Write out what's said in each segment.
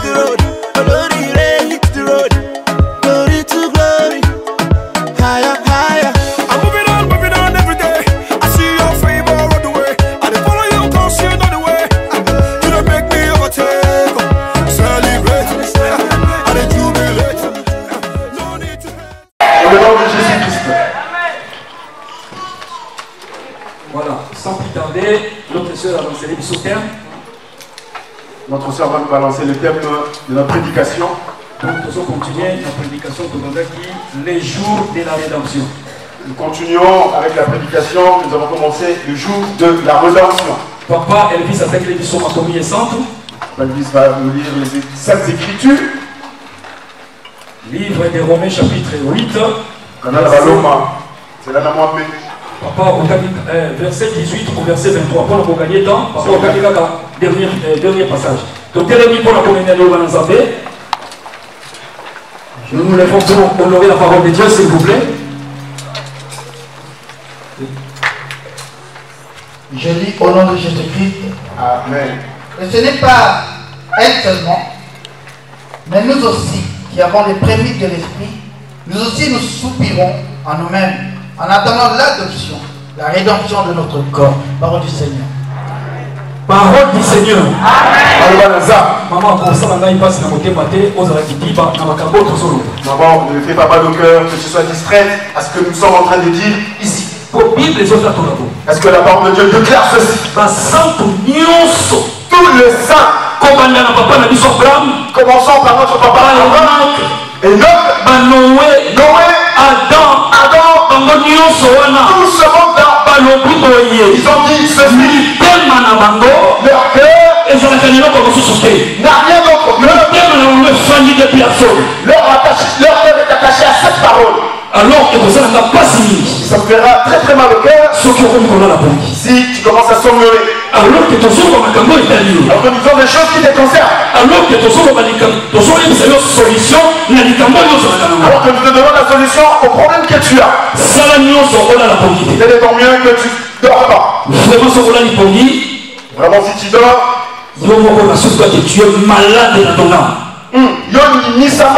the road. Glory, hit the road. Glory to glory. Higher, higher. I'm moving on every day. I see your favor on the way. I dey follow you cause you know the way. You don't make me overtake. Celebrate. I dey jubilate. No need to hate. Au nom de Jésus-Christ. Voilà, sans plus tarder, notre sœur a lancé l'émission terme. Notre sœur va nous balancer le thème de notre prédication. Donc, nous allons continuer la prédication de les jours de la rédemption. Nous continuons avec la prédication. Nous avons commencé le jour de la rédemption. Papa Elvis avec l'émission Ma Communion Centre. Elvis va nous lire les Saintes Écritures. Livre des Romains chapitre 8. C'est là la Papa, verset 18 au verset 23. Pour le gagner temps, papa, on gagne le dernier passage. Donc, dernier pour la communauté de Wanazabé. Nous nous lèvons pour honorer la parole de Dieu, s'il vous plaît. Je lis au nom de Jésus-Christ. Amen. Et ce n'est pas elle seulement, mais nous aussi, qui avons les prémices de l'Esprit, nous aussi nous soupirons en nous-mêmes, en attendant l'adoption, la rédemption de notre corps. Parole du Seigneur. Parole du Seigneur. Amen. Maman, pour ça, on a une passe dans mon thé, aux Arakipiba, dans ma cabote solo. Maman, ne fais pas mal au cœur, que tu sois distraite à ce que nous sommes en train de dire ici. Pour Bible, les autres à ton labo. Est-ce que la parole de Dieu déclare ceci? Tout le saint. Commençons par notre papa Abraham, Enoch, Noé, Adam, tout ce monde-là, ils ont dit ceci. Leur cœur n'a rien d'autre. Leur cœur est attaché à cette parole. Alors que vous n'avez pas signé. Ça me fera très très mal au cœur si tu commences à somnoler. Alors que ton son va cambo est allé. Alors que nous avons des choses qui te concernent. Alors que ton son va ton son est une solution, n'a dit cambo alors que nous te donnons la solution au problème que tu as. Ça la nuit on s'en va la politique. Il est tant mieux que tu dors pas. Vraiment ce qu'on a dit. Vraiment si tu dors. Nous avons la chose que tu es malade dans ton âme. Chaleur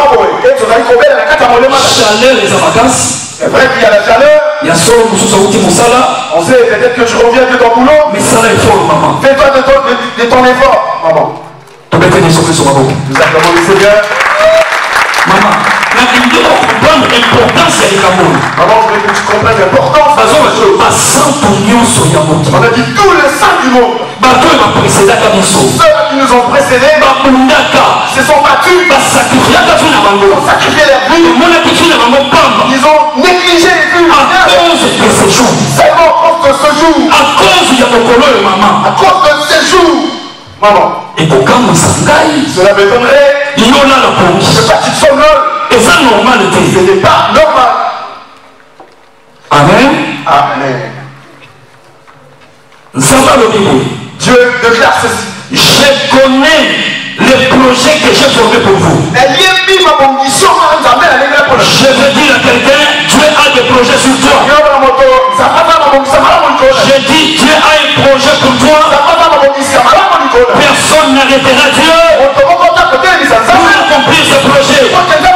les vacances. C'est vrai qu'il y a la chaleur. Il y a solo on sait peut-être que je reviens de ton boulot. Mais ça là est fort, maman. Fais-toi de ton effort, maman. Tu peux faire des choses sur ma boue. Nous acclamons le Seigneur. Maman, il doit comprendre l'importance de l'amour. Maman, je veux que tu comprennes l'importance de la chose. On a dit tout le sang du monde. Ceux qui nous ont précédés se sont battus pour sacrifier leur vie. Ils ont négligé les buts. Seulement à cause de ce jour. À cause de ces jours. Maman. Cela m'étonnerait que pas tu te somnoles. Ce n'est pas normal. Amen. Amen. Dieu déclare ceci. Je connais les projets que j'ai formés pour vous. Je veux dire à quelqu'un, Dieu a des projets sur toi. Je dis, Dieu a un projet pour toi. Personne n'arrêtera Dieu pour accomplir ce projet.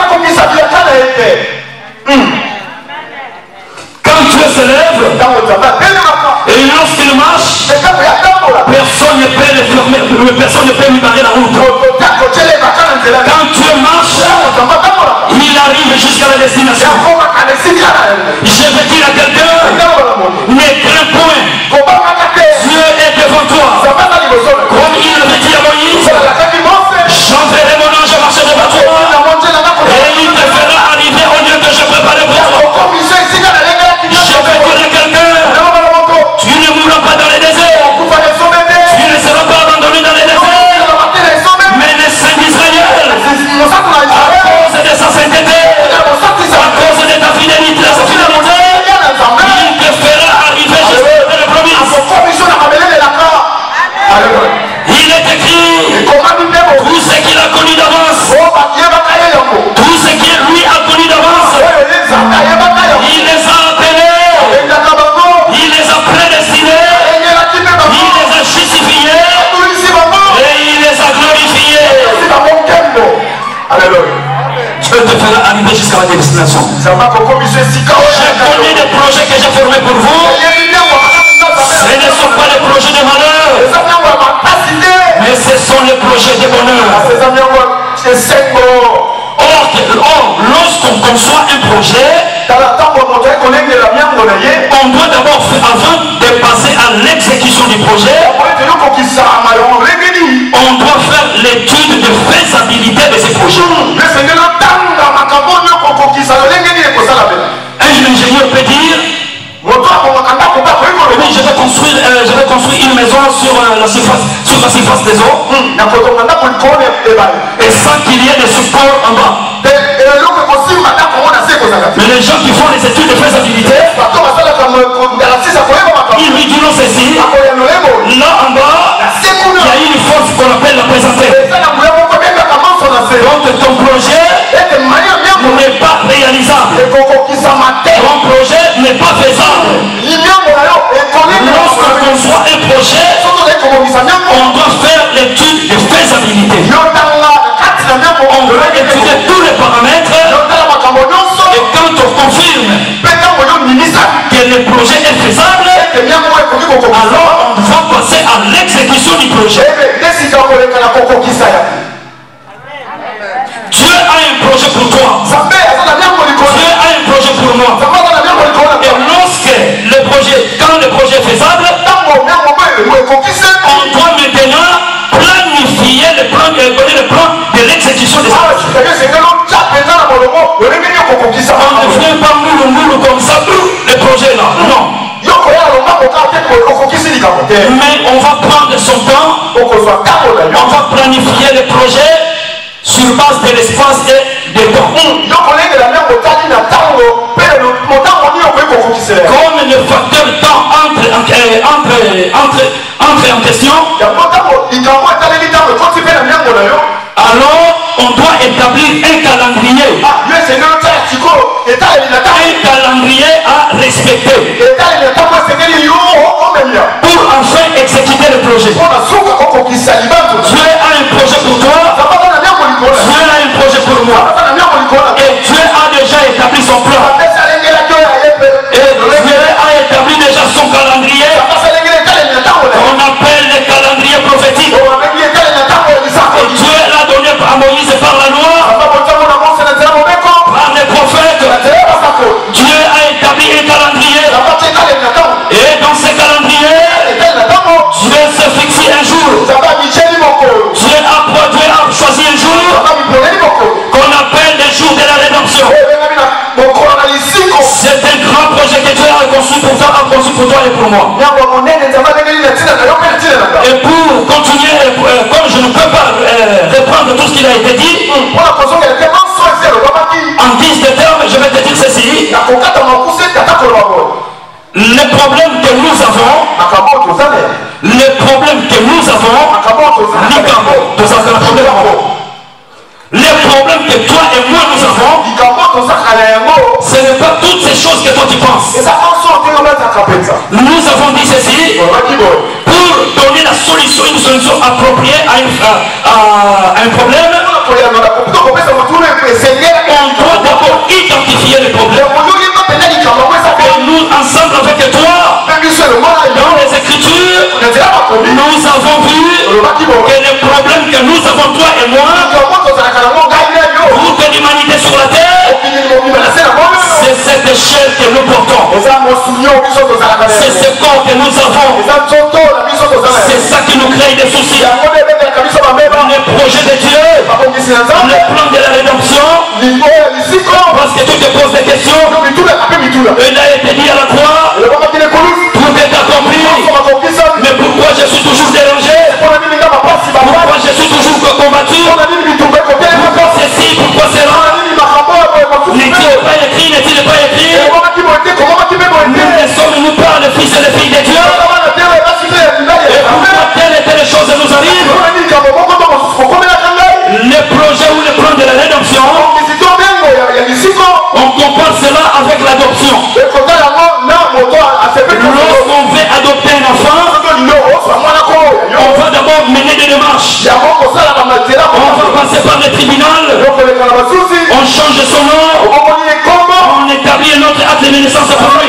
Quand Dieu se lève et lorsqu'il marche, personne ne peut le fermer, personne ne peut lui barrer la route. Quand Dieu marche, il arrive jusqu'à la destination. Je veux dire à quelqu'un, ne crains point. Dieu est devant toi. Comme il avait dit à Moïse, j'enverrai mon ange marcher devant toi. Et il te fera arriver au lieu que je préparais pour toi. Je veux dire à quelqu'un, tu ne mourras pas dans les déserts. Tu ne seras pas abandonné dans les déserts. Mais les saints d'Israël, à cause de sa sainteté, à cause de Dieu te fera arriver jusqu'à la destination. Je connais des projets que j'ai formés pour vous. Ce ne sont pas les projets de malheur, mais ce sont les projets de bonheur. Or, lorsqu'on conçoit un projet, on doit d'abord, avant de passer à l'exécution du projet, on doit faire l'étude de faisabilité de ce projet. Un ingénieur peut dire, oui, je vais construire une maison sur la surface des eaux, et sans qu'il y ait de support en bas. Mais les gens qui font les études de faisabilité, ils lui diront ceci: là en bas, il y a une force qu'on appelle la présenter. Donc ton projet n'est pas réalisable. Ton projet n'est pas faisable. Lorsqu'on conçoit un projet, on doit faire l'étude de faisabilité. On doit étudier tous les paramètres. Et quand on confirme que le projet est faisable, alors on va passer à l'exécution du projet. Dieu a un projet pour toi. Dieu a un projet pour moi. Et lorsque le projet, quand le projet est faisable, on doit maintenant planifier le plan de l'exécution des projets. On ne vient pas moulou comme ça, le projet là. Non. Mais on va prendre son temps, on va planifier le projet sur base de l'espace et des temps. Comme le facteur temps entre en question, alors on doit établir un calendrier. Un calendrier à respecter pour enfin exécuter le projet. Dieu a un projet pour toi, Dieu a un projet pour moi, et Dieu a déjà établi son plan, et Dieu a établi déjà son calendrier qu'on appelle le calendrier prophétique. Et Dieu l'a donné à Moïse par la loi, par les prophètes. Dieu a établi un calendrier, et dans ce calendrier, Dieu s'est fixé un jour. Dieu a choisi un jour qu'on appelle le jour de la rédemption. C'est un grand projet que Dieu a conçu pour toi et pour moi. Et pour continuer, comme je ne peux pas reprendre tout ce qui a été dit, en 10 de termes, je vais te dire ceci. Le problème que nous avons, le problème que toi et moi nous avons, ce n'est pas toutes ces choses que toi tu penses. Nous avons dit ceci: pour donner une solution appropriée à un problème, on doit d'abord identifier le problème. Et nous, ensemble avec toi, dans les Écritures, nous avons vu que le problème que nous avons, toi et moi, pour que l'humanité sur la terre, c'est cette chair que nous portons, c'est ce corps que nous avons, c'est ça qui nous crée des soucis. Le projet de Dieu, le plan de la rédemption, parce que tu te poses des questions, il a été dit à la croix, tout est accompli. Mais pourquoi je suis toujours dérangé? Pourquoi je suis toujours combattu? Pourquoi ceci? Pourquoi cela? N'est-il pas écrit? N'est-il pas écrit? Nous pas le Fils et les filles de Dieu? Et pourquoi telle et telle chose nous arrive? Le projet ou le plan de la rédemption, on compare cela avec l'adoption. On change son nom. On établit un autre acte de naissance pour lui.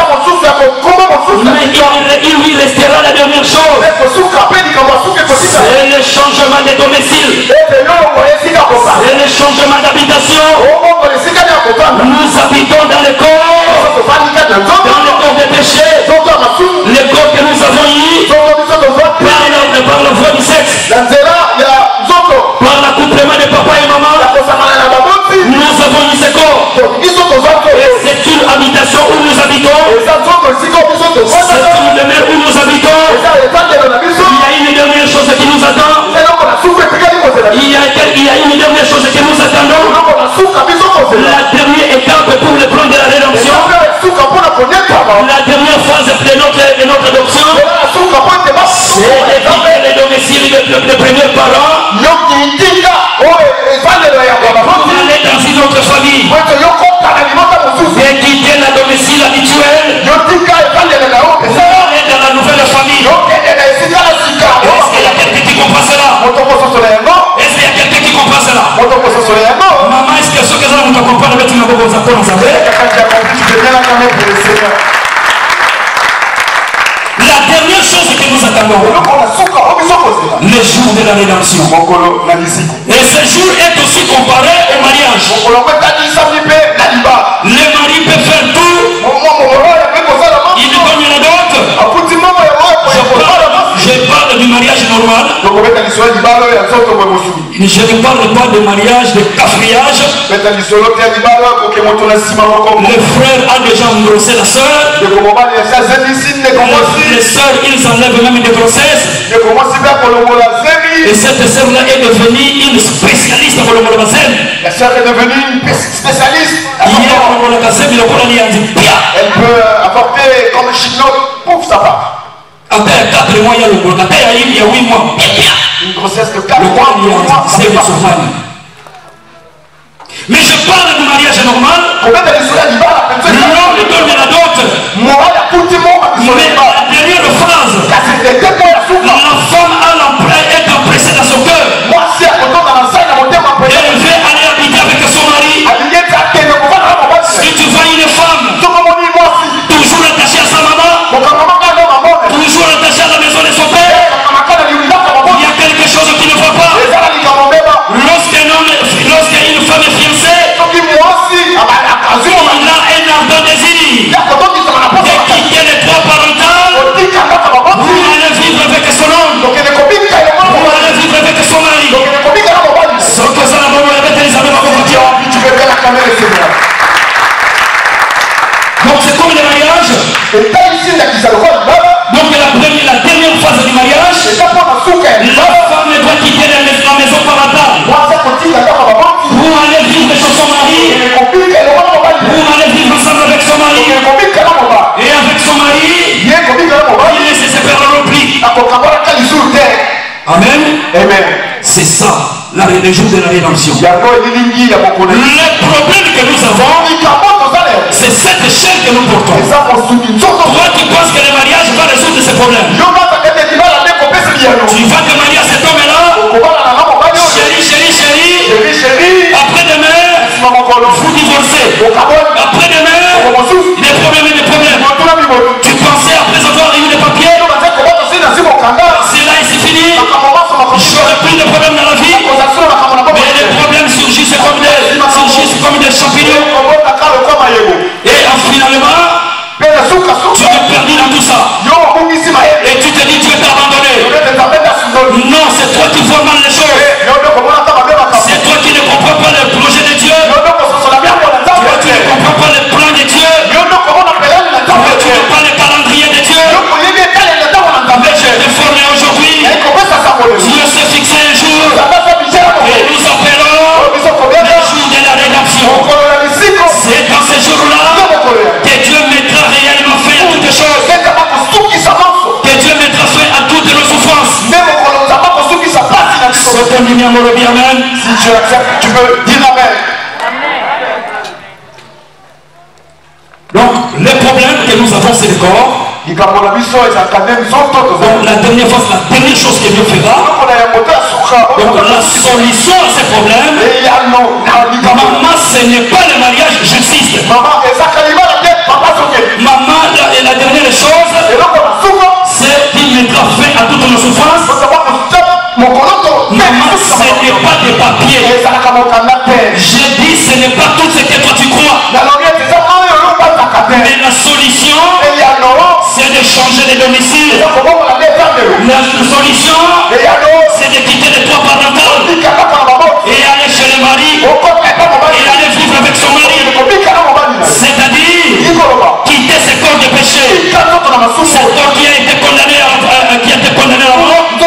Mais il lui restera la dernière chose. C'est le changement de domicile. C'est le changement d'habitation. Nous habitons dans le corps de péché. Le corps que nous avons eu par la voie du sexe. Par l'accouplement de papa et maman. Nous avons eu ce corps. Et c'est une habitation où nous habitons. C'est une demeure où nous habitons. Il y a une dernière chose qui nous attend. Il y a une dernière chose que nous attendons. La dernière étape pour le plan de la rédemption. La dernière phase de notre adoption. C'est d'éviter les domiciles de premiers parents. Pour aller dans une autre famille. D'éviter la domicile habituelle. Pour aller dans la nouvelle famille. Est-ce qu'il y a quelqu'un qui comprend cela? Est-ce qu'il y a quelqu'un qui comprend cela? Maman, est-ce que ce que ça vous comprend avec une bonne zakon, vous savez? La dernière chose que nous attendons, le jour de la rédemption. Et ce jour est aussi comparé au mariage. Le mari peut faire tout. Il donne la dot. Je parle du mariage normal. Je ne parle pas de mariage de cafriage. Le frère a déjà engrossé la soeur. Les soeurs, ils enlèvent même des grossesses. Et cette sœur-là est devenue une spécialiste pour le molobazem. La sœur est devenue une spécialiste. Elle peut apporter comme chignon pour sa part. Après 4 mois, il y a le gros. Après, il y a 8 mois. Une grossesse de 4 mois. Mais je parle du mariage normal. L'homme donne la dot. Mais la dernière phrase, la femme est empressée dans son cœur. Elle veut aller habiter avec son mari. Si tu vois une femme toujours attachée à sa maman, toujours attachée à la maison de son père, il y a quelque chose qui ne va pas. Lorsqu'une femme est fiancée, il a un ardent désir de quitter les toits parentales pour aller vivre avec son homme, pour aller vivre avec son mari. Sans que ça n'a pas donc c'est comme le mariage. Donc la dernière phase du mariage, la femme doit quitter la maison parentale pour aller vivre chez son mari, pour aller vivre ensemble avec son mari. Et avec son mari, il se sépareront plus. Amen. C'est ça, le jour de la rédemption. Le problème que nous avons, c'est cette chaîne que nous portons. Toi, tu penses que le mariage va résoudre ces problèmes. Tu vas te marier à cet homme-là. Chérie. Après-demain, vous divorcez. Après-demain, des problèmes. Tu pensais après avoir eu des papiers. C'est là et c'est fini. J'aurais plus de problèmes dans la vie. Mais les problèmes surgissent comme des champignons. Et finalement, tu es perdu dans tout ça. Et tu te dis Dieu t'a abandonné. Non, c'est toi qui vois mal les choses. C'est toi qui ne comprends pas le projet de Dieu. Toi, tu ne comprends pas le plan de Dieu. Toi, tu n'as pas le calendrier de Dieu. Mais je te formé aujourd'hui. Dieu s'est fixé un jour. Et nous appelons le jour de la rédemption. C'est dans ce jour-là que Dieu mettra réellement fin à toutes choses. Que Dieu mettra fin à toutes nos souffrances. Si tu acceptes, tu peux dire Amen. Donc, le problème que nous avons, c'est le corps. Donc, la dernière fois, la dernière chose que Dieu fera. Donc, la solution à ces problèmes, Maman, ce n'est pas le mariage, j'insiste. Maman, la dernière chose, c'est qu'il mettra fin à toutes nos souffrances. Maman, ce n'est pas des papiers. J'ai dit, ce n'est pas tout ce que toi tu crois. Mais la solution, c'est de changer de domicile. La solution, c'est de quitter les toits parentaux et aller chez le mari et aller vivre avec son mari. C'est-à-dire quitter ce corps de péché, ce corps qui a été condamné à la mort, ce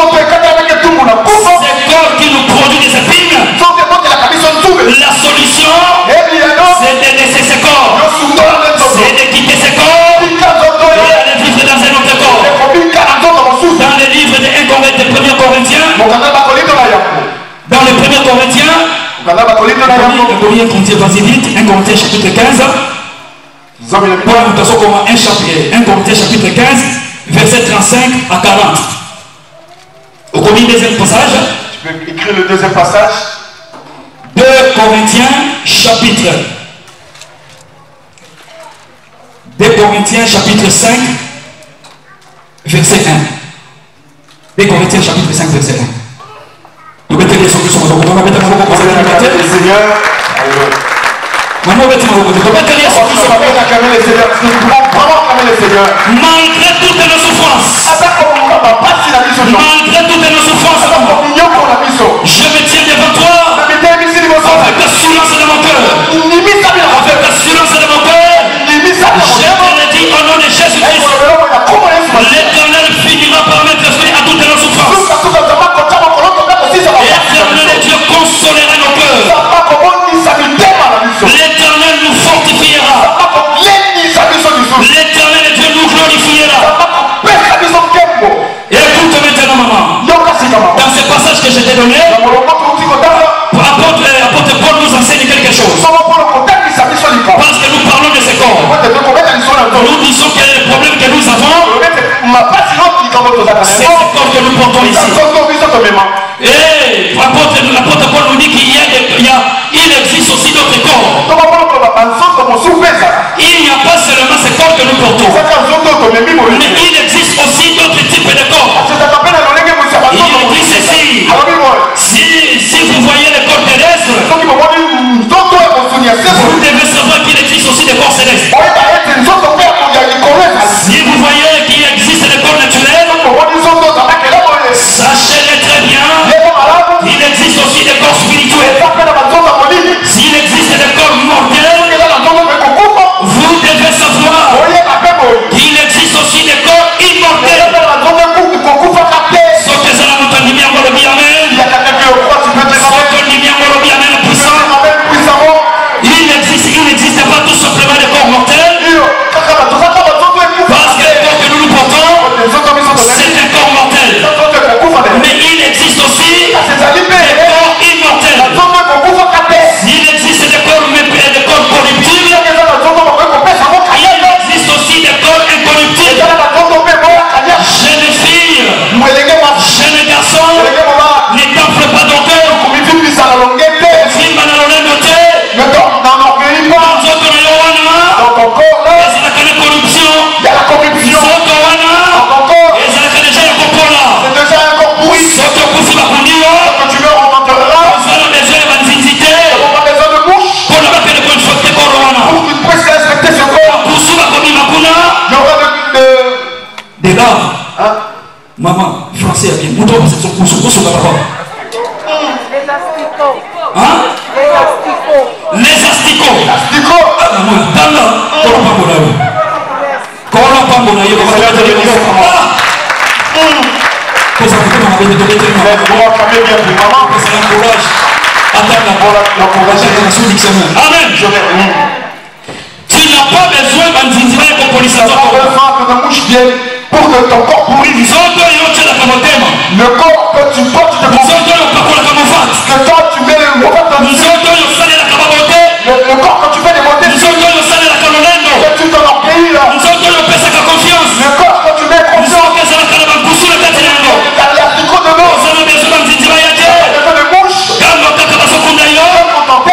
corps qui nous produit des épines. La solution, c'est de laisser ce corps, c'est de quitter ce corps et aller vivre dans un autre corps. Dans le livre de 1 Corinthiens, dans le 1 Corinthiens, combien Corinthiens, vas-y vite, 1 Corinthiens chapitre 15. 1 Corinthiens chapitre 15, verset 35 à 40. Au premier deuxième passage. Tu peux écrire le deuxième passage. 2 Corinthiens chapitre 5, verset 1. 2 Corinthiens chapitre 5, verset 1. Nous mettons les solutions. Nous mettons les Seigneur. Malgré toutes nos souffrances, je me tiens devant toi avec l'assurance de mon cœur. Avec l'assurance de mon cœur, je te le dis au nom de Jésus-Christ. L'Éternel finira par mettre fin à toutes nos souffrances. L'Éternel Dieu consolera nos cœurs. L'Éternel nous fortifiera. L'Éternel Dieu nous glorifiera. Et écoute maintenant, maman. Dans ce passage que je t'ai donné, l'apôtre Paul nous enseigne quelque chose. Parce que nous parlons de ce corps. Nous disons que le problème que nous avons, c'est ce corps que nous portons ici. Et l'apôtre Paul nous dit qu'il existe aussi d'autres corps. Il n'y a pas seulement ce corps que nous portons, mais il existe aussi d'autres types de corps. Il dit ceci: si vous voyez le corps terrestre, vous devez savoir qu'il existe aussi des corps célestes. Si vous voyez qu'il existe des corps naturels, sachez-le très bien, il existe aussi des corps spirituels. S'il existe des corps mortels, vous devez savoir qu'il existe aussi des corps immortels. Ce que ça n'a pas dit bien, on le dit amen. Ce que dit bien, on le dit amen puissant. Il n'existe pas tout simplement des corps mortels. Parce que le corps que nous portons, c'est un corps mortel. Mais il existe aussi des corps immortels. S'il existe des corps corruptibles, il existe aussi des corps incorruptibles. Jeune fille, jeune garçon, ne t'enfle pas ton cœur. Film à la noté. Maman, français a bien. Mouton, c'est son cousou sur la parole. Les asticots. Hein? Les asticots. Les asticots. Ah, maman, dans là. Comment pas mon avis? Comment pas mon avis? Comment pas mon avis? Qu'est-ce que vous avez donné? Maman, c'est l'encourage. Attends, l'encourage dans la sous-dictionnaire. Amen. Tu n'as pas besoin d'un zinzibé pour policier. Pour que ton corps pourrisse. Le corps que tu portes, que toi tu mets le corps que tu fais des montées, que tu t'enorgueillis là. Le corps que tu mets confiance. L'asticot de l'eau. De mouche.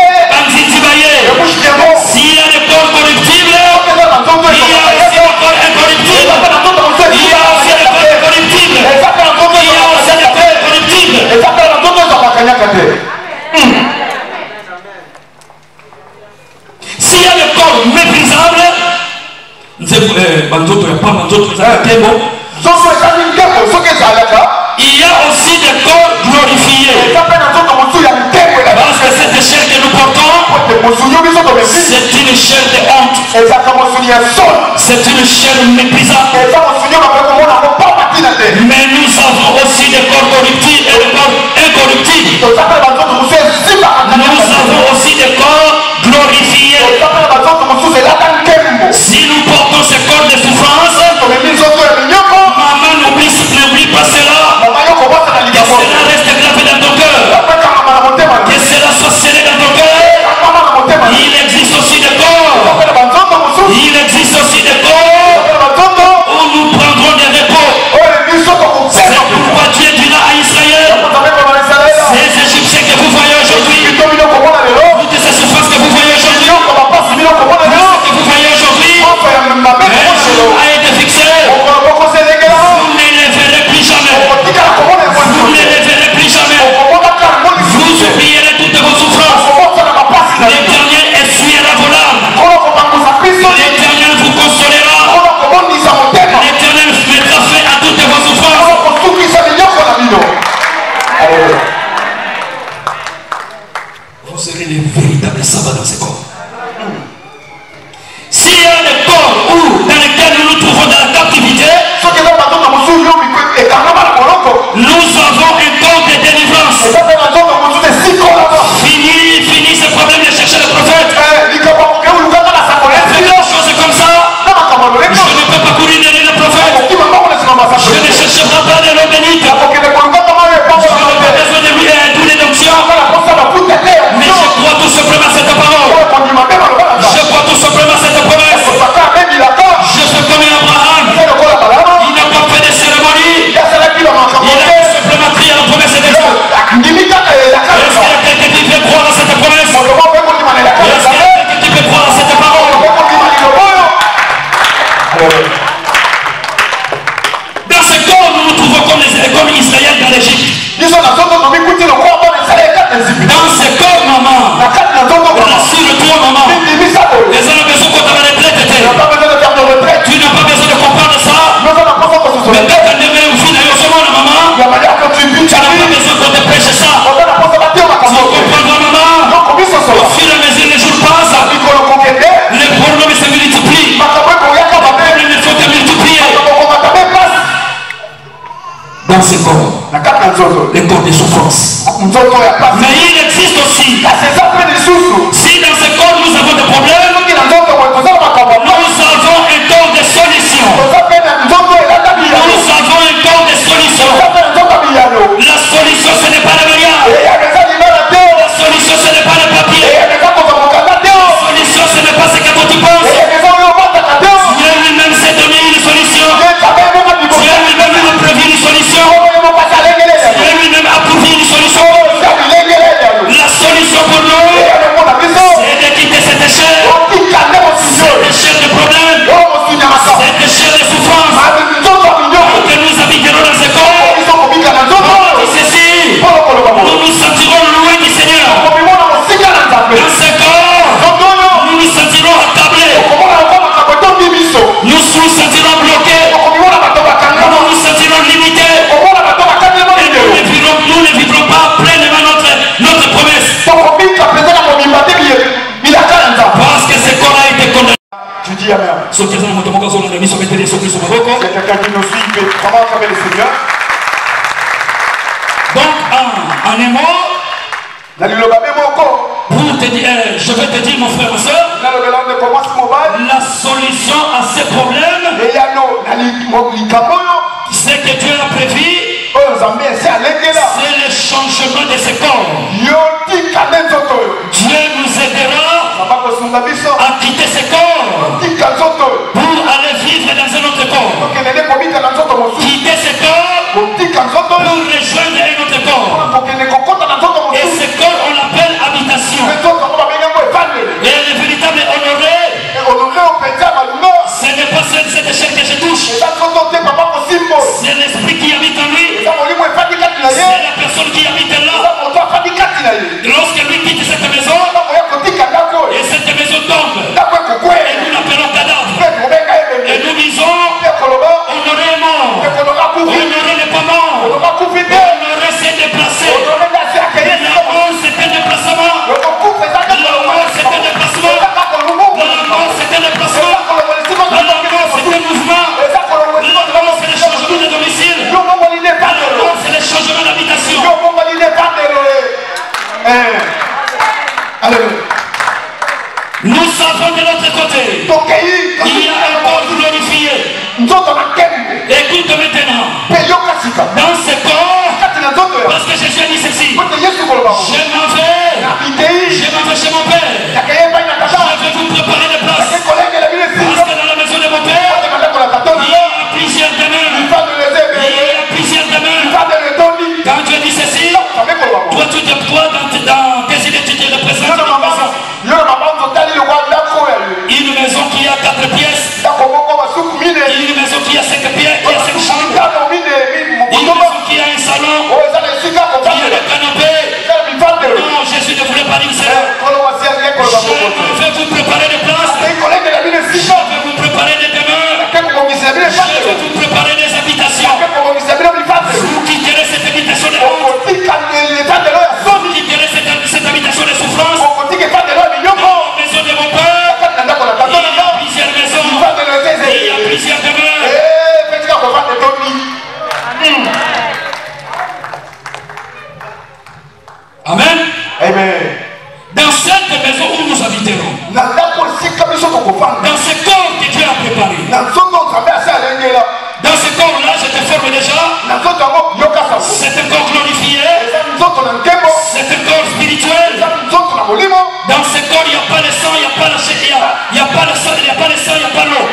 S'il y a des corps méprisables, il y a aussi des corps glorifiés. Parce que cette chair que nous portons, c'est une chair de honte. C'est une chair méprisable. Mais nous avons aussi des corps corruptibles et des corps incorruptibles. Nous avons aussi des corps glorifiés. Si nous portons ces corps de souffrance, maman n'oublie pas cela. Que cela reste gravé dans ton cœur. Que cela soit scellé dans ton cœur. Il existe aussi des corps. Il existe aussi des corps où nous prendrons des repos. C'est pourquoi Dieu dira à Israël, ces Égyptiens que vous voyez aujourd'hui, toutes ces souffrances que vous voyez aujourd'hui, tout ce que vous voyez aujourd'hui, un jour a été fixé. Vous ne les verrez plus jamais. Vous ne les verrez plus jamais. Vous oublierez toutes vos souffrances. L'Éternel essuiera vos larmes. L'Éternel vous consolera. L'Éternel mettra fin à toutes vos souffrances. Vous serez les véritables sabbats dans ces corps. S'il y a des corps dans lesquels nous nous trouvons dans la captivité, nous avons un corps de délivrance. Fini ce problème de chercher le prophète. Faites des choses comme ça. Je ne peux pas courir derrière le prophète. Je ne chercherai pas de l'eau bénite. Je n'ai pas besoin de lui d'où l'onction. Mais je crois tout simplement à cette parole. Je crois tout simplement à cette promesse. Je fais comme Abraham. Il n'a pas fait de cérémonie. Il a tout simplement crié à la promesse de Dieu. Est-ce qu'il y a quelqu'un qui peut croire à cette promesse? Est-ce qu'il y a quelqu'un qui peut croire à cette parole? Dans ce corps, nous nous trouvons comme Israël dans l'Égypte. Dans ce corps, maman, rassure-toi, maman. Les hommes ont besoin qu'on t'avait retraite. Tu n'as pas besoin de comprendre ça. Mais quand tu as aimé une fille dans ce monde, maman, tu n'as pas besoin qu'on te prêche ça. Tu comprendras, maman. Au fur et à mesure les jours passent, les problèmes se multiplient. Les problèmes ne font que multiplier. Dans ce corps, les corps de souffrance. Mais il existe aussi. Si dans ce corps nous avons des problèmes, nous avons un corps de solution. Nous avons un corps de solution. La solution, ce n'est pas le mariage. La solution, ce n'est pas le papier. La solution, ce n'est pas ce que tu penses. Dieu lui-même s'est donné une solution. Dieu lui-même a prévu une solution. Dieu lui-même a prouvé une solution. La solution pour nous, c'est de quitter cette échelle. Cette échelle de problèmes. Cette échelle de souffrance. Que nous habiterons dans ce corps. Ceci, nous nous sentirons loin du Seigneur. Dans ce corps, nous nous sentirons attablés. Nous nous sentirons bloqués. Nous nous sentirons limités. Et nous ne vivrons pas pleinement notre promesse. Parce que ce corps a été condamné. Tu dis Amen. Ce qui est dans mon cas, on a mis sur mes télés, sur Christ, sur mon Il y a quelqu'un qui nous suit, il fait comment acclamer le Seigneur. Donc, en un mot, pour te dire, je vais te dire, mon frère, ma soeur, la solution à ces problèmes, c'est que Dieu a prévu, c'est le changement de ce corps. Dieu nous aidera à quitter ce corps pour aller vivre dans un autre corps. Quitter ce corps pour rejoindre un autre corps. Et ce corps, on l'appelle habitation. Et le véritable honoré, ce n'est pas cette échelle que je touche. C'est l'esprit qui habite en lui. C'est la personne qui habite là. Lorsque Alléluia. Nous savons de l'autre côté, il y a un corps glorifié. Écoute maintenant, dans ce corps, parce que Jésus a dit ceci, je m'en vais chez mon Père, je vais vous préparer des places, parce que dans la maison de mon Père, il y a plusieurs demeures, Quand tu as dit ceci, toi tu te crois dans tes idées, tu te représentes une maison qui a 4 pièces, une maison qui a 5 pièces, qui a 5 chambres, une maison qui a un salon, qui a le canapé. Non, Jésus ne voulait pas dire cela. Je vais vous préparer des places, je vais vous préparer des demeures, je vais vous préparer des habitations. Vous quitterez cette habitation de honte, vous quitterez cette habitation de souffrance. Maison de mon Père, il y a plusieurs maisons, il y a plusieurs demeures. Amen. Amen. Dans cette maison où nous habiterons, dans ce corps que Dieu a préparé, dans ce corps-là, je te forme déjà. C'est un corps glorifié, c'est un corps spirituel. Dans ce corps, il n'y a pas le sang, il n'y a pas la chair, il n'y a pas le sang, il n'y a pas le sang, il n'y a pas l'eau.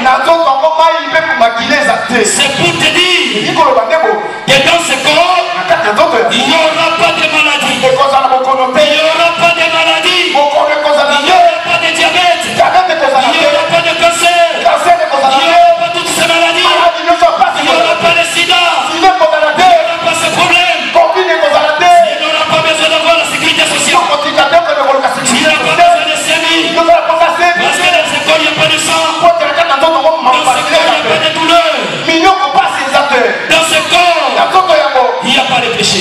C'est pour te dire que dans ce corps, il n'y aura pas de maladie. Il n'y aura pas de maladie. Il n'y aura pas de diabète. Il n'y aura pas de cancer. Il n'y aura pas toutes ces maladies. Il n'y aura pas de sida. Il n'y aura pas ce problème. Il n'aura pas besoin d'avoir la sécurité sociale. Il n'aura pas besoin de semis. Parce que dans ce corps, il n'y a pas de sang. Dans ce corps, il n'y a pas de douleur. Dans ce corps, il n'y a pas de péché.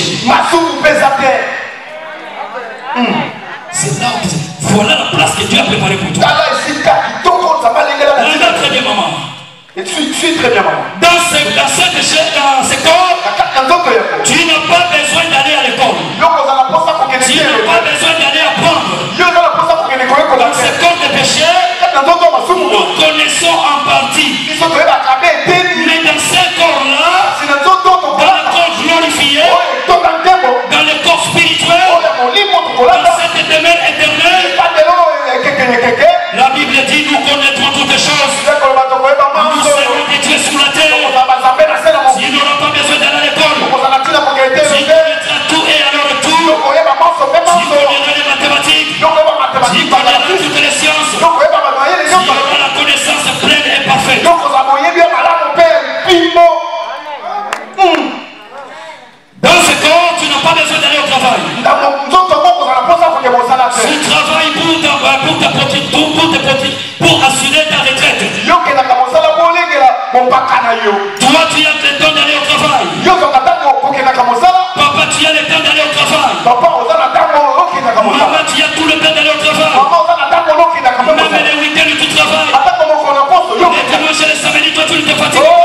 C'est là où voilà la place que Dieu a préparée pour toi. Regarde très bien, maman. Dans ce corps, tu n'as pas besoin d'aller à l'école. Tu n'as pas besoin d'aller apprendre. Dans ce corps de péché, nous connaissons en partie. Mais dans ce corps-là, dans le corps glorifié, dans le corps spirituel, dans cette demeure éternelle, la Bible dit nous connaîtrons toutes choses. Nous serons que Dieu sous la terre. Il n'aura pas besoin d'aller à l'école. Tu connaîtras tout et alors tout. Tu connaîtras les mathématiques. Tu connaîtras toutes les sciences. Tu auras la connaissance pleine et parfaite. Dans ce corps, tu n'as pas besoin d'aller au travail. Tu travailles pour assurer ta retraite. Toi, tu as le temps d'aller au travail. Papa, tu as le temps d'aller au travail. Maman, tu as tout le temps d'aller au travail. Même les week-ends, tu travailles. Les dimanches et les samedis, toi, tu ne te fatigues. Tu as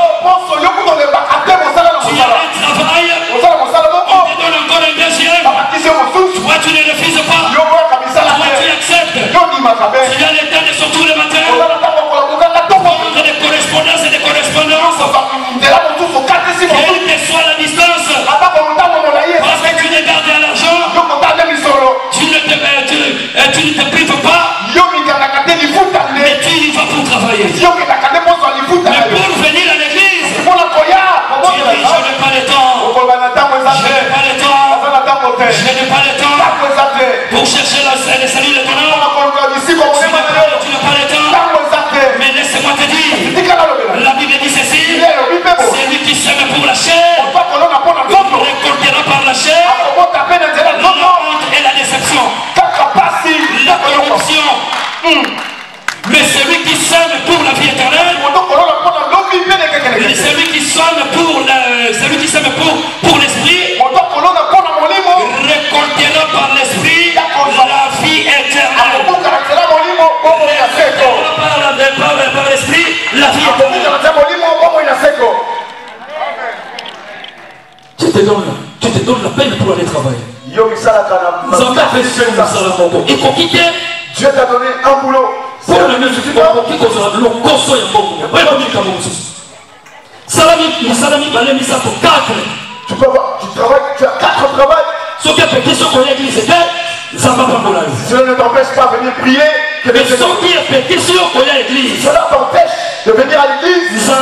un travail. On te donne encore un deuxième. Toi, tu ne refuses pas. Toi, tu acceptes. Tu as le temps de sortir le matin. Prendre des correspondances et des correspondances. Quelle que soit la distance. Parce que tu ne gardes à l'argent. Tu ne te prives pas. Mais tu y vas pour travailler. Mais pour venir à l'église, tu dis je n'ai pas le temps. Je n'ai pas le temps. Je n'ai pas le temps pour chercher le salut de ton âme. Tu n'as pas le temps. Mais laisse-moi te dire, la Bible dit ceci, celui qui sème pour la chair récoltera par la chair la honte et la déception, la corruption. Mais celui qui sème pour la vie éternelle, celui qui sème pour l'esprit, récoltera par l'esprit la vie éternelle. Par l'esprit, la vie éternelle. Je te donne la peine pour aller travailler. Nous avons fait ce que nous avons fait. Il faut quitter. Dieu t'a donné un boulot. Pour le mieux, je suis pas pour qui cause le cosso et beaucoup. Vraiment, il y a beaucoup de choses. Salami, balé, misa pour 4. Tu peux voir, tu travailles, tu as 4 travails. Ce qui est petit, ce qu'on a église, c'est ça va pas pour la vie. Cela ne t'empêche pas de venir prier. Mais ce qui est petit, ce qu'on a église, cela t'empêche de venir à l'église. Dieu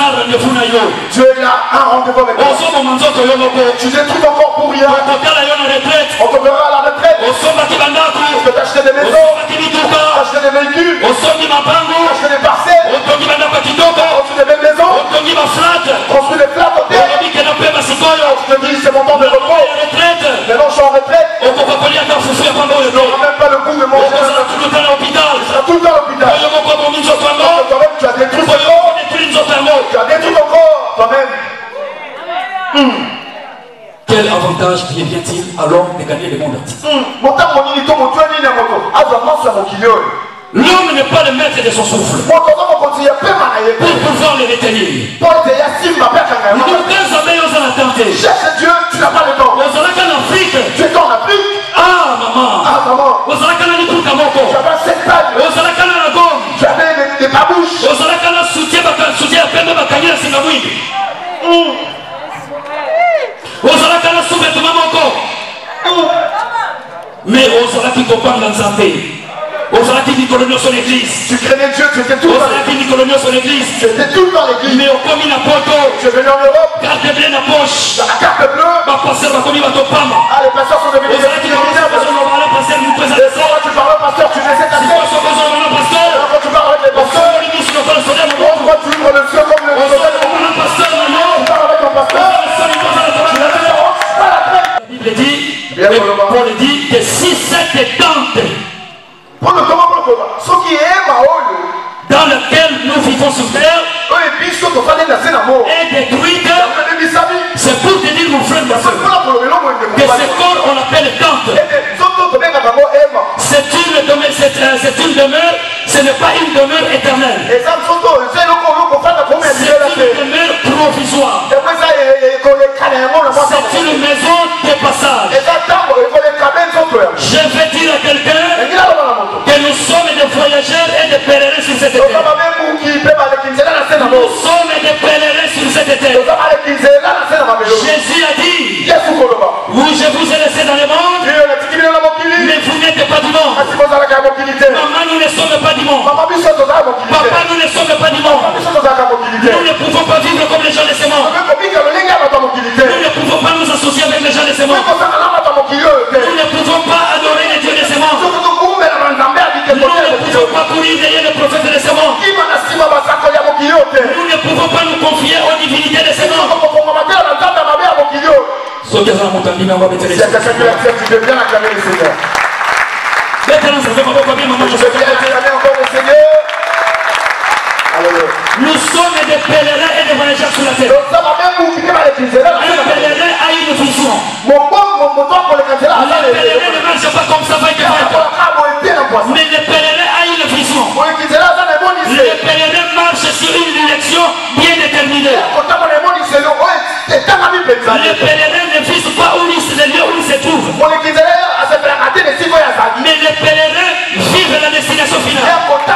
a un rendez-vous avec toi. Tu détruis ton corps pour rien. On te verra à la retraite. Tu peux t'acheter des maisons, acheter des véhicules, acheter des parcelles, construire des belles maisons, construire des flats au terre. Je te dis, c'est mon temps de repos. Maintenant, je suis en retraite. On ne n'aura même pas le goût de manger. Tu seras tout le temps à l'hôpital. Tu seras tout le temps à l'hôpital. Toi-même, tu as détruit ton corps. Tu as détruit ton corps, toi-même. Quel avantage vient-il à l'homme de gagner le monde entier? L'homme n'est pas le maître de son souffle. Pour pouvoir le retenir. Cherche Dieu, tu n'as pas le temps. Tu es en Afrique. Ah maman. Tu avais 7 pages. Tu avais des babouches. Mais ozalaki kopanga nzambe. Ozalaki nikolonio son église. Tu craignais Dieu, tu étais tout dans l'église. Tu étais tout dans l'église. Mais au commis na poto. Tu es venu en Europe. Carte bleue na poche. Dans la carte bleue. Ma pasteur va commis bato pama. Ah, les pasteurs sont devenus des missionnaires. Et quand tu parles au pasteur, tu laissais ta tête. Quand tu parles avec les pasteurs, pourquoi tu ouvres le ciel comme le soleil? Tu parles avec ton pasteur. Tu laisses ta roche, pas la tête. La Bible dit, Paul dit que si cette tente dans laquelle nous vivons sur terre est détruite, c'est pour te dire mon frère, ma soeur, que ce corps on l'appelle tente. C'est une demeure, ce n'est pas une demeure éternelle. C'est une demeure provisoire. C'est une maison de passage. Je vais dire à quelqu'un que nous sommes des voyageurs et des pèlerins sur cette terre. Nous sommes des pèlerins sur cette terre. Jésus a dit, oui, je vous ai laissé dans le monde, mais vous n'êtes pas du monde. Maman, nous ne sommes pas du monde. Papa, nous ne sommes pas du monde. Nous ne pouvons pas vivre comme les gens de ce monde. Nous ne pouvons pas nous associer avec les gens de ce monde. Nous ne pouvons pas adorer les dieux de ce monde. Nous ne pouvons pas courir derrière les prophètes de ce monde. Nous ne pouvons pas nous confier aux divinités de ce monde. Si il y a quelqu'un qui l'accepte, tu peux bien acclamer le Seigneur. Je peux bien acclamer encore le Seigneur. Nous sommes des pèlerins et des voyageurs sur la terre. Un pèlerin a une vision. Le pèlerin ne marche pas comme ça, mais le pèlerin a une vision. Le pèlerin marche sur une direction bien déterminée. Le pèlerin ne vise pas où le lieu où il se trouve. Mais le pèlerin vive la destination finale.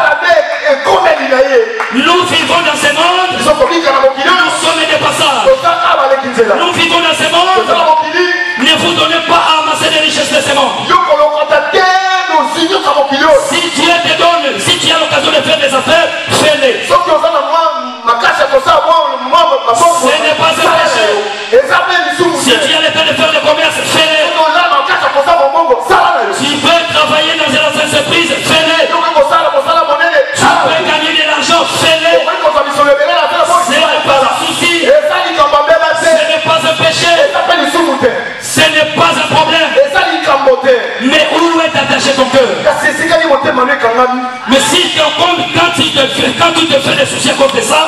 Nous vivons dans ce monde. Nous sommes des passages. Nous vivons dans ce monde. Ne vous donnez pas à amasser les richesses de ce monde. Si Dieu te donne, si tu as l'occasion de faire des affaires, fais-les. Ce n'est pas un péché. Si tu as le temps de faire le commerce, fais-les. Tu veux travailler dans une entreprise, fais-les. Tu peux gagner de l'argent, fais-les. Ce n'est pas un souci. Ce n'est pas un péché. Ce n'est pas un problème. Mais où est attaché ton cœur? Mais si quand tu te fais des soucis contre ça,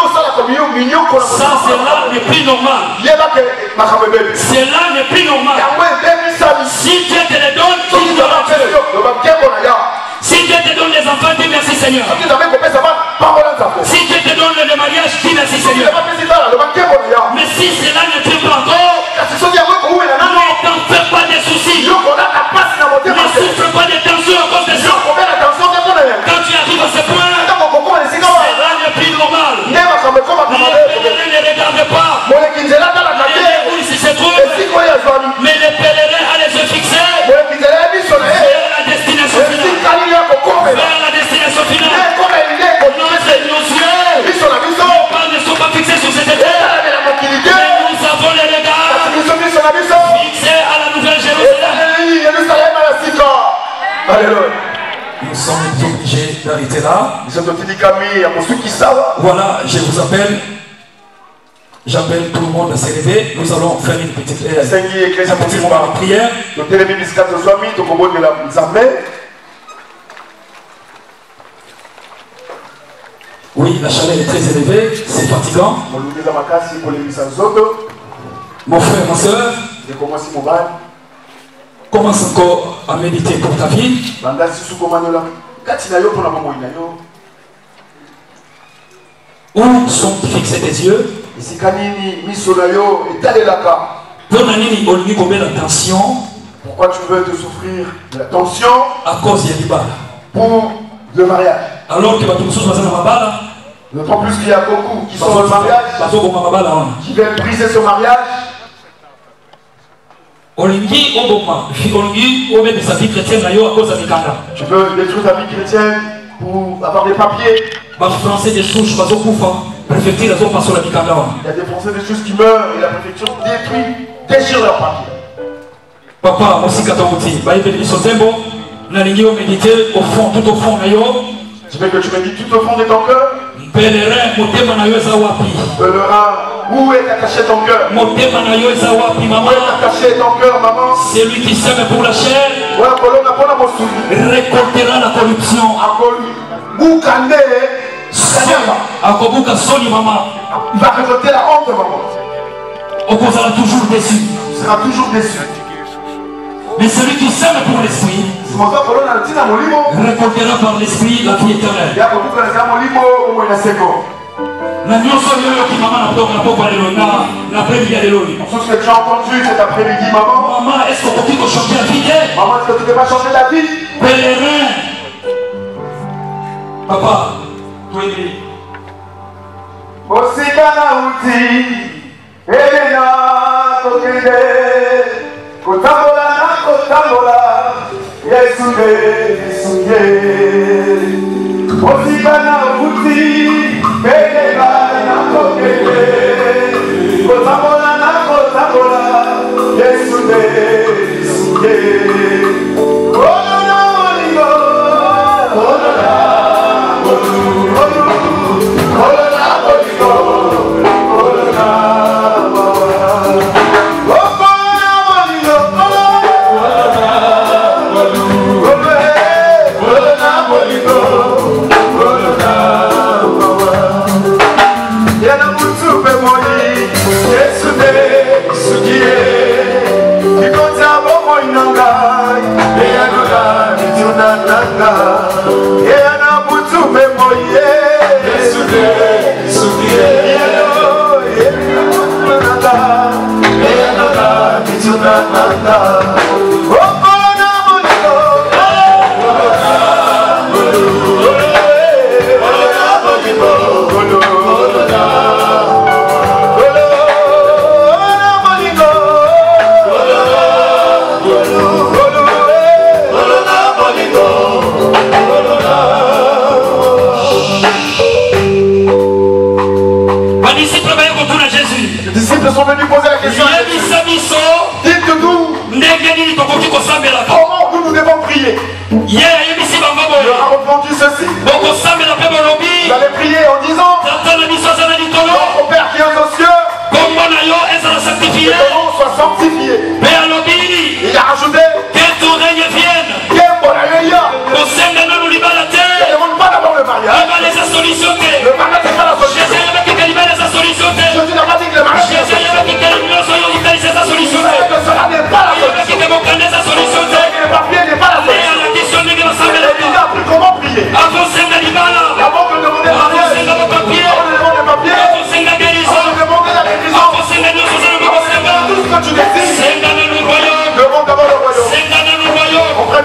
cela n'est plus normal. Cela n'est plus normal. Si Dieu te les donne, tu dois si Dieu te donne les enfants, dis merci Seigneur. Si Dieu te donne le mariage, dis merci Seigneur. Mais si cela ne tue pas encore, ne t'en fais pas des soucis. Alléluia. Nous sommes obligés d'arrêter là. Voilà, je vous appelle. J'appelle tout le monde à se lever. Nous allons faire une petite moment de prière. Oui, la chaleur est très élevée, c'est fatigant. Mon frère, ma soeur, commence encore à méditer pour ta vie. Où sont fixés tes yeux? Pourquoi tu veux te souffrir de la tension? À cause de l'ibala. Pour le mariage. Alors que d'autant plus qu'il y a beaucoup qui sont dans le mariage, qui veulent briser ce mariage. Tu veux détruire ta vie chrétienne pour avoir des papiers. Il y a des Français des souches qui meurent et la préfecture déchire leurs papiers. Papa, tout au fond, tu veux que tu médites tout au fond de ton cœur? Pèlerin, où est attaché ton cœur? Où est attaché ton cœur, maman? Celui qui sème pour la chair récoltera la corruption. Il va récolter la honte, maman. On sera toujours déçu. Tu seras toujours déçu. Mais celui qui sème pour l'esprit récoltera par l'esprit la vie éternelle. Tout ce que tu as entendu cet après-midi, maman. Maman, est-ce que tu peux changer la vie? Maman, est-ce que tu ne peux pas changer la vie? Pèlerin. Papa, toi et kotambola na kotambola Yesu nde lisunge Osika na uti Pelela na kokele Kotambola na kotambola Yesu nde lisunge Olona olingo Olona Olona Olona olingo Olona sont venus poser la question. Dites-nous comment nous devons prier. Il a répondu ceci. Vous allez prier en disant notre Père qui est aux cieux, que ton nom soit sanctifié. Il a rajouté que ton règne vienne. Ne demande pas d'abord le mariage. Le mariage n'est pas la solution. Jésus n'a pas dit que le mariage n'est pas la solution. Cela n'est pas la solution. Le papier n'est pas la solution. Il a appris comment prier. Avant de demander le mariage, avant de demander le papier, avant de demander la guérison, tout ce que tu désires, demande d'abord le royaume. On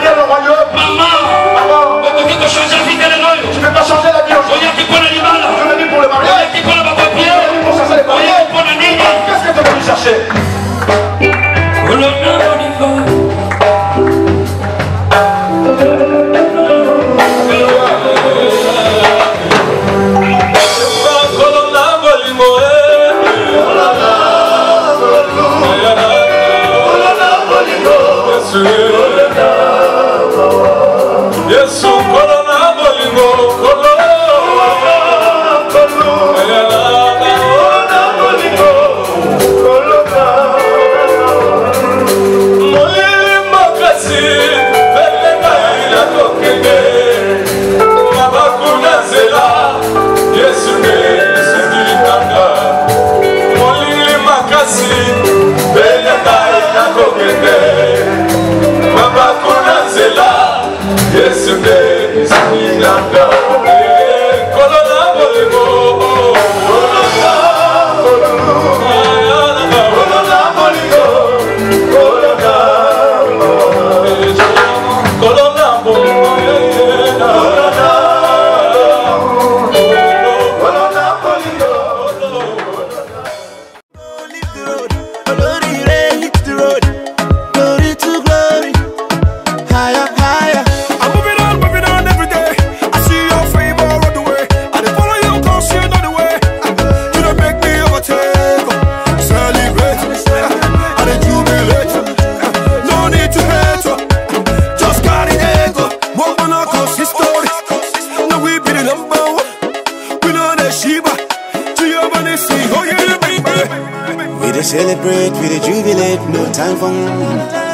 We dey celebrate, we dey jubilate, no time for